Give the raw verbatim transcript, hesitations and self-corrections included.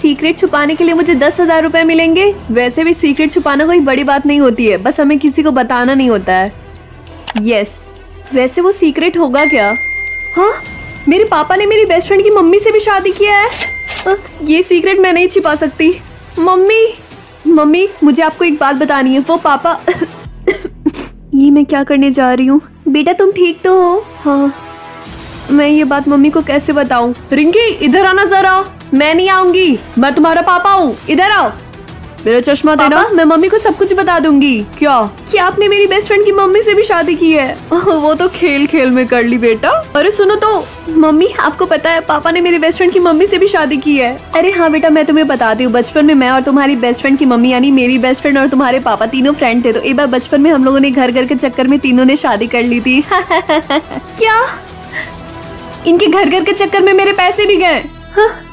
Secret छुपाने के लिए मुझे दस हजार रुपए मिलेंगे। वैसे भी सीक्रेट छुपाना कोई बड़ी बात नहीं होती है, बस हमें किसी को बताना नहीं होता है। यस, वैसे वो सीक्रेट होगा क्या? हाँ, मेरे पापा ने मेरी बेस्ट फ्रेंड की मम्मी से भी शादी किया है। आ, ये सीक्रेट मैं नहीं छिपा सकती। मम्मी मम्मी मुझे आपको एक बात बतानी है। वो पापा ये मैं क्या करने जा रही हूँ? बेटा तुम ठीक तो हो? हाँ, मैं ये बात मम्मी को कैसे बताऊं? रिंकी इधर आना जरा। मैं नहीं आऊंगी, मैं तुम्हारा पापा हूँ, इधर आओ। मेरा चश्मा देना, मैं मम्मी को सब कुछ बता दूंगी। क्या कि आपने मेरी बेस्ट फ्रेंड की मम्मी से भी शादी की है? वो तो खेल खेल में कर ली बेटा। अरे सुनो तो मम्मी, आपको पता है पापा ने मेरी बेस्ट फ्रेंड की मम्मी से भी शादी की है। अरे हाँ बेटा, मैं तुम्हें बताती हूँ। बचपन में मैं और तुम्हारी बेस्ट फ्रेंड की मम्मी यानी मेरी बेस्ट फ्रेंड और तुम्हारे पापा तीनों फ्रेंड थे। तो एक बार बचपन में हम लोगों ने घर घर के चक्कर में तीनों ने शादी कर ली थी। क्या इनके घर घर के चक्कर में मेरे पैसे भी गए? हाँ?